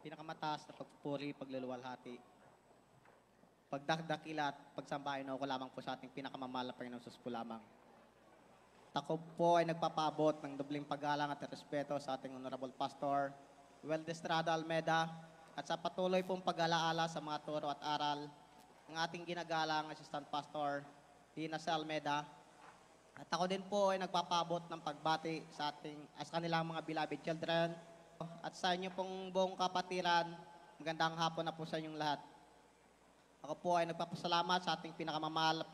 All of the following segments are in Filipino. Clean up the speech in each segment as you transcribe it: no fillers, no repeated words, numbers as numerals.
Pinakamataas na pagpupuri, pagluluwalhati, pagdakdakila at pagsambahin na ako lamang po sa ating pinakamamahal na Panginoong Sus po lamang. Ako po ay nagpapaabot ng dobling paggalang at respeto sa ating Honorable Pastor, Weldestrada Almeda, at sa patuloy pong pag-alaala sa mga turo at aral ng ating ginagalang Assistant Pastor, Dina Almeda. At ako din po ay nagpapaabot ng pagbati sa kanilang mga beloved children at sa inyo pong buong kapatiran. Magandang hapon na po sa inyong lahat. Ako po ay nagpapasalamat sa ating pinakamamahal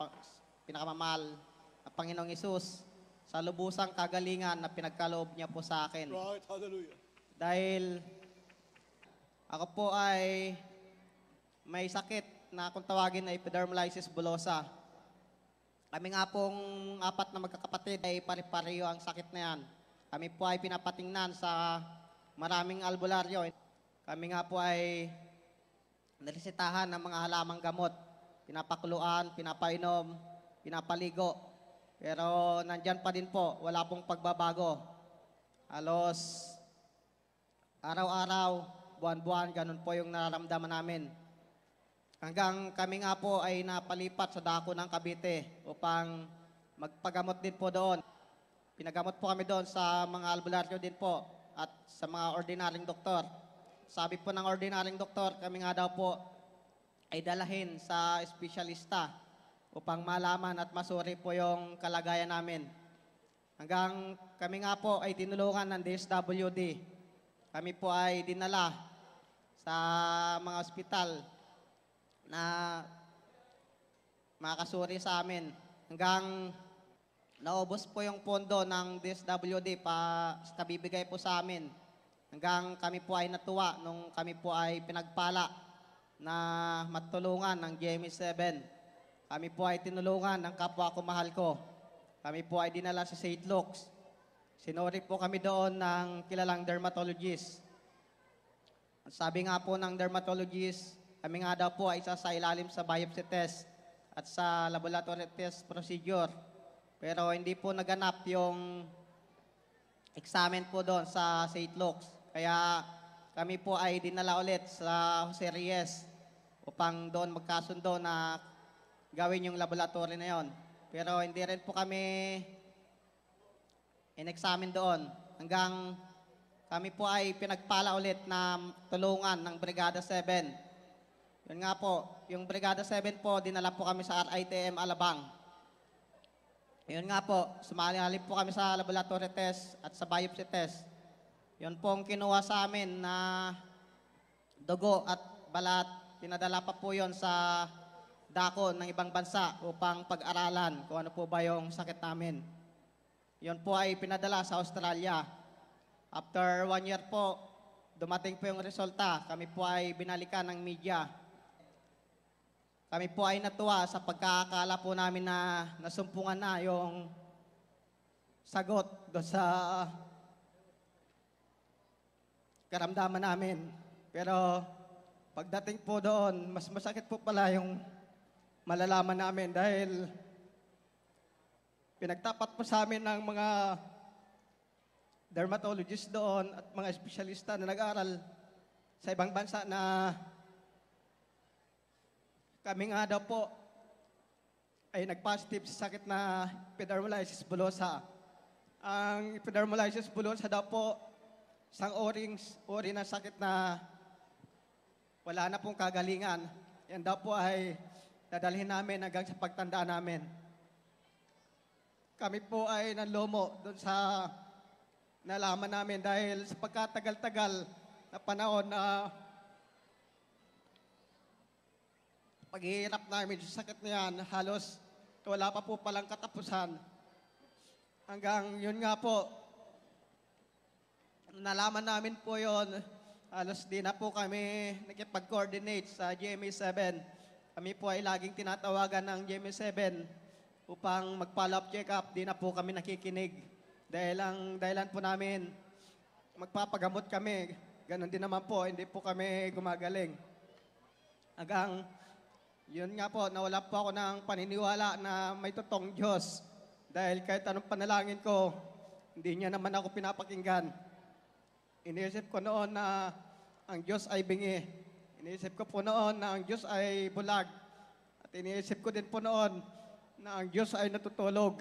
na Panginoong Hesus sa lubusang kagalingan na pinagkaloob niya po sa akin. Right, hallelujah. Dahil ako po ay may sakit na kung tawagin na epidermolysis bullosa. Kami nga pong apat na magkakapatid ay pare-pareho ang sakit na yan. Kami po ay pinapatingnan sa maraming albularyo. Kami nga po ay narisitahan ng mga halamang gamot. Pinapakuluan, pinapainom, pinapaligo. Pero nandyan pa din po, wala pong pagbabago. Halos araw-araw, buwan-buwan, ganun po yung nararamdaman namin. Hanggang kami nga po ay napalipat sa dako ng Cavite upang magpagamot din po doon. Pinagamot po kami doon sa mga albularyo din po at sa mga ordinaryong doktor. Sabi po ng ordinaryong doktor, kami nga daw po ay dalahin sa espesyalista upang malaman at masuri po yung kalagayan namin. Hanggang kami nga po ay tinulungan ng DSWD. Kami po ay dinala sa mga ospital na makasuri sa amin. Hanggang naubos po yung pondo ng DSWD sa kabibigay po sa amin. Hanggang kami po ay natuwa nung kami po ay pinagpala na matulungan ng JMCIM. Kami po ay tinulungan ng kapwa ko mahal ko. Kami po ay dinala sa St. Luke's. Sinuri po kami doon ng kilalang dermatologist. Ang sabi nga po ng dermatologist, kami nga daw po ay isa sa ilalim sa biopsy test at sa laboratory test procedure. Pero hindi po naganap yung examen po doon sa St. Luke's. Kaya kami po ay dinala ulit sa Jose Reyes upang doon magkasundo na gawin yung laboratory na yon. Pero hindi rin po kami in-examine doon. Hanggang kami po ay pinagpala ulit na tulungan ng Brigada 7. Yun nga po, yung Brigada 7 po, dinala po kami sa RITM Alabang. Yun nga po, sumali-halip po kami sa laboratory test at sa biopsy test. Yun po ang kinuha sa amin na dugo at balat. Pinadala pa po yun sa dako ng ibang bansa upang pag-aralan kung ano po ba yung sakit namin. Yun po ay pinadala sa Australia. After 1 year po, dumating po yung resulta. Kami po ay binalikan ng media. Kami po ay natuwa sa pagkakala po namin na nasumpungan na yung sagot doon sa karamdaman namin. Pero pagdating po doon, mas masakit po pala yung malalaman namin dahil pinagtapat po sa amin ng mga dermatologist doon at mga espesyalista na nag-aral sa ibang bansa na kami nga daw po ay nag-positive sa sakit na epidermolysis bullosa. Ang epidermolysis bullosa daw po isang uri na sakit na wala na pong kagalingan. Yan daw po ay dadalhin namin hanggang sa pagtanda namin. Kami po ay nanlumo doon sa nalaman namin dahil sa pagkatagal-tagal na panahon na paghihirap namin sa sakit na yan, halos wala pa po palang katapusan. Hanggang yun nga po, nalaman namin po yun, halos di na po kami nakipag-coordinate sa GMA7. Kami po ay laging tinatawagan ng GMA7 upang mag-follow up check-up. Di na po kami nakikinig. Dahil ang dahilan po namin, magpapagamot kami. Ganon din naman po, hindi po kami gumagaling. Hanggang yun nga po, nawala po ako ng paniniwala na may totoong Diyos. Dahil kahit anong panalangin ko, hindi niya naman ako pinapakinggan. Iniisip ko noon na ang Diyos ay bingi. Iniisip ko po noon na ang Diyos ay bulag. At iniisip ko din po noon na ang Diyos ay natutulog.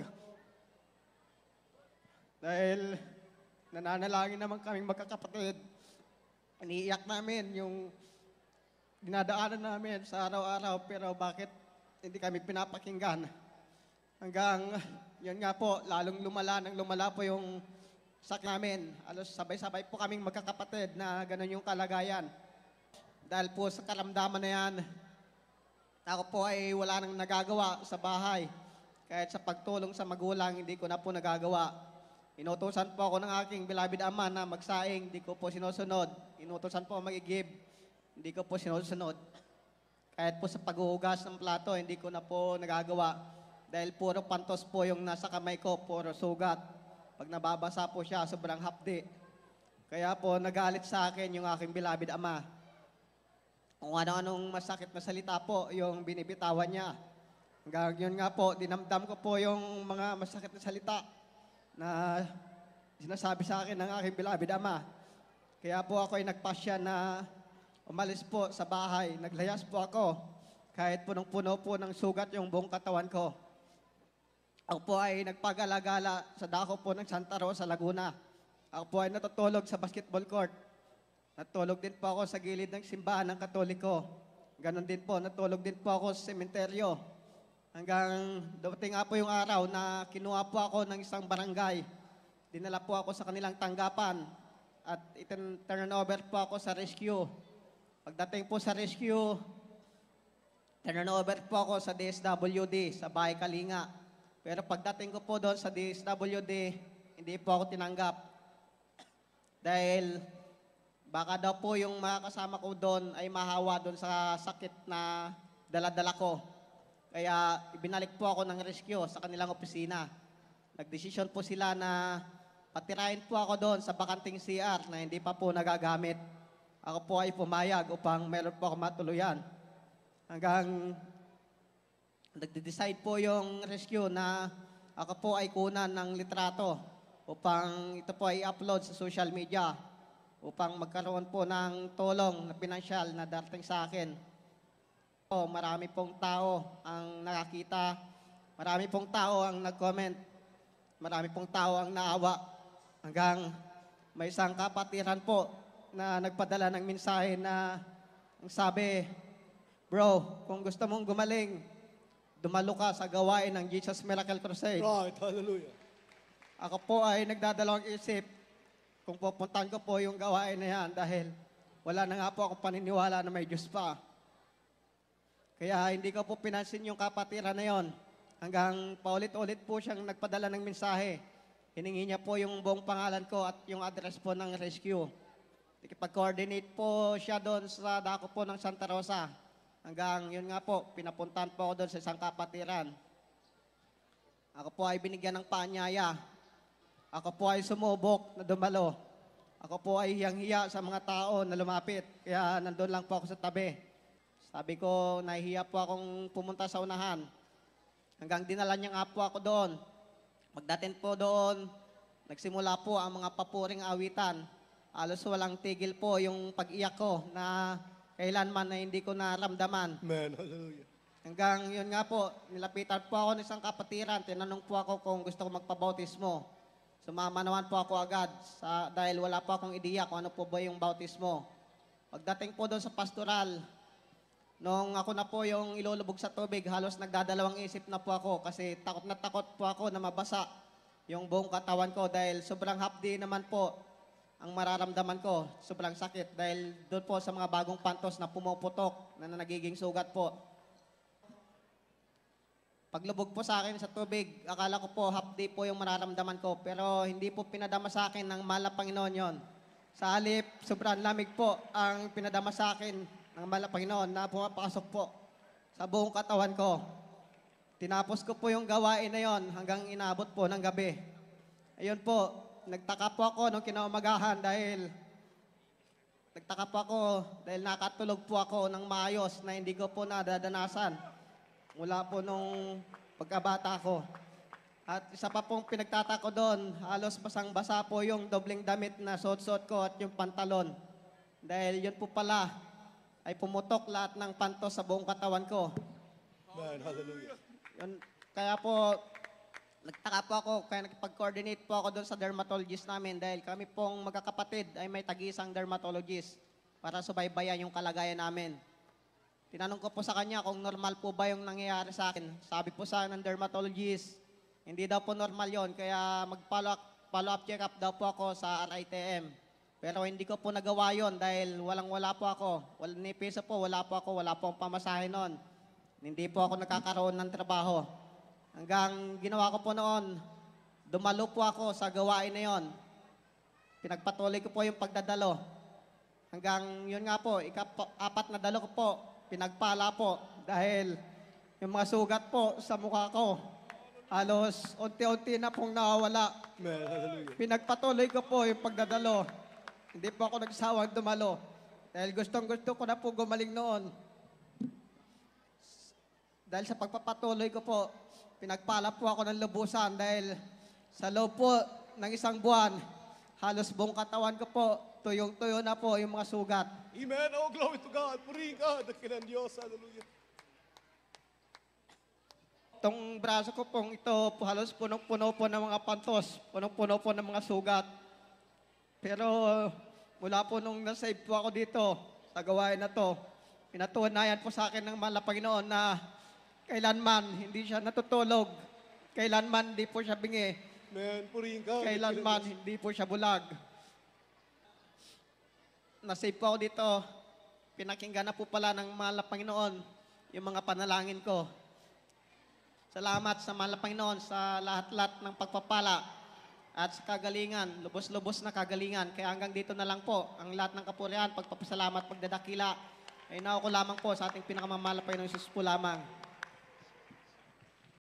Dahil nananalangin naman kaming magkakapatid. Iniiyak namin yung dinadaanan namin sa araw-araw, pero bakit hindi kami pinapakinggan? Hanggang, yun nga po, lalong lumala po yung sak namin. Alos sabay-sabay po kaming magkakapatid na ganun yung kalagayan. Dahil po sa karamdaman na yan, ako po ay wala nang nagagawa sa bahay. Kahit sa pagtulong sa magulang, hindi ko na po nagagawa. Inutusan po ako ng aking beloved ama na magsaing, hindi ko po sinusunod. Inutusan po mag-igib, hindi ko po sinusunod. Kahit po sa paghuhugas ng plato, hindi ko na po nagagawa. Dahil puro pantos po yung nasa kamay ko, puro sugat. Pag nababasa po siya, sobrang hapdi. Kaya po nagalit sa akin yung aking beloved ama. Kung ano-anong masakit na salita po, yung binibitawan niya. Hanggang yun nga po, dinamdam ko po yung mga masakit na salita na sinasabi sa akin ng aking beloved ama. Kaya po ako ay nagpasya na umalis po sa bahay. Naglayas po ako kahit punong-puno po ng sugat yung buong katawan ko. Ako po ay nagpagala-gala sa dako po ng Santa Rosa, Laguna. Ako po ay natutulog sa basketball court. Natulog din po ako sa gilid ng simbahan ng Katoliko. Ganon din po, natulog din po ako sa sementeryo. Hanggang dumating nga po yung araw na kinuha po ako ng isang barangay. Dinala po ako sa kanilang tanggapan at turn over po ako sa rescue. Pagdating po sa rescue, turn over po ako sa DSWD, sa Bahay Kalinga. Pero pagdating ko po doon sa DSWD, hindi po ako tinanggap. Dahil baka daw po yung mga kasama ko doon ay mahawa doon sa sakit na dala-dala ko. Kaya ibinalik po ako ng rescue sa kanilang opisina. Nagdesisyon po sila na patirahin po ako doon sa bakanting CR na hindi pa po nagagamit. Ako po ay pumayag upang meron po ako matuluyan. Hanggang nagde-decide po yung rescue na ako po ay kunan ng litrato upang ito po ay upload sa social media upang magkaroon po ng tulong na pinansyal na darating sa akin. Marami pong tao ang nakakita, marami pong tao ang nag-comment, marami pong tao ang naawa. Hanggang may isang kapatiran po na nagpadala ng mensahe na ang sabi, "Bro, kung gusto mong gumaling, dumalo ka sa gawain ng Jesus Miracle Crusade." Right, hallelujah. Ako po ay nagdadalawang isip kung pupuntahan ko po yung gawain na yan dahil wala na nga po ako paniniwala na may Diyos pa. Kaya hindi ko po pinansin yung kapatiran na yon. Hanggang paulit-ulit po siyang nagpadala ng mensahe. Hiningi niya po yung buong pangalan ko at yung address po ng rescue. Nakipag-coordinate po siya doon sa dako po ng Santa Rosa. Hanggang yun nga po, pinapuntahan po ako doon sa isang kapatiran. Ako po ay binigyan ng paanyaya. Ako po ay sumubok na dumalo. Ako po ay hiyang-hiya sa mga tao na lumapit. Kaya nandun lang po ako sa tabi. Sabi ko, nahihiya po akong pumunta sa unahan. Hanggang dinala niya nga po ako doon. Pagdating po doon, nagsimula po ang mga papuring awitan. Halos walang tigil po yung pag-iyak ko na kailanman na hindi ko naramdaman. Amen, hallelujah. Hanggang yun nga po, nilapitan po ako ng isang kapatiran. Tinanong po ako kung gusto ko magpabautismo. Sumama naman po ako agad dahil wala po akong ideya kung ano po ba yung bautismo. Pagdating po doon sa pastoral, nung ako na po yung ilulubog sa tubig, halos nagdadalawang isip na po ako kasi takot na takot po ako na mabasa yung buong katawan ko dahil sobrang hapdi naman po ang mararamdaman ko. Sobrang sakit dahil doon po sa mga bagong pantos na pumuputok na nagiging sugat po. Paglubog po sa akin sa tubig, akala ko po hapdi po yung mararamdaman ko pero hindi po pinadama sa akin ng mahal na Panginoon yon. Sa halip, sobrang lamig po ang pinadama sa akin ng mahal na Panginoon na pumapasok po sa buong katawan ko. Tinapos ko po yung gawain na yon hanggang inabot po ng gabi. Ayun po, nagtaka po ako nung kinaumagahan dahil nakatulog po ako ng maayos na hindi ko po nadadanasan mula po nung pagkabata ko. At isa pa pong pinagtatako doon, halos basang-basa po yung dobleng damit na suot-suot ko at yung pantalon. Dahil yun po pala ay pumutok lahat ng panto sa buong katawan ko. Man, hallelujah. Yun, kaya po, nagtaka po ako, kaya nakipag-coordinate po ako doon sa dermatologist namin dahil kami pong magkakapatid ay may tag-isang dermatologist para subaybayan yung kalagayan namin. Tinanong ko po sa kanya kung normal po ba yung nangyayari sa akin. Sabi po sa akin ng dermatologist, hindi daw po normal yon, kaya mag-follow-up check-up daw po ako sa RITM. Pero hindi ko po nagawa yon dahil wala po ako. Ni piso po, wala po ako, wala po akong pamasahe noon. Hindi po ako nakakaroon ng trabaho. Hanggang ginawa ko po noon, dumalo po ako sa gawain na yon. Pinagpatuloy ko po yung pagdadalo. Hanggang yun nga po, apat na dalo ko po, pinagpala po. Dahil yung mga sugat po sa mukha ko, halos unti-unti na pong nawawala. Man, hallelujah. Pinagpatuloy ko po yung pagdadalo. Hindi po ako nagsawang dumalo. Dahil gustong-gusto ko na po gumaling noon. Dahil sa pagpapatuloy ko po, pinagpala po ako ng lubusan dahil sa loob po ng isang buwan, halos buong katawan ko po, tuyong-tuyo na po yung mga sugat. Amen. Oh, glory to God. Purihin ka. Dakilan Diyos. Hallelujah. Itong braso ko pong ito, halos punong-puno po ng mga pantos, punong-puno po ng mga sugat. Pero mula po nung nasave po ako dito sa gawain na to, pinatunayan po sa akin ng mahal na Panginoon na kailanman hindi siya natutulog, kailanman hindi po siya bingi, Man, purihin ka. kailanman hindi po siya bulag. Nasave po ako dito, pinakinggan na po pala ng mahal na Panginoon yung mga panalangin ko. Salamat sa mahal na Panginoon sa lahat-lahat ng pagpapala at sa kagalingan, lubos-lubos na kagalingan. Kaya hanggang dito na lang po, ang lahat ng kapurihan, pagpapasalamat, pagdadakila, ay nauko lamang po sa ating pinakamamahal na Panginoon Jesus po lamang.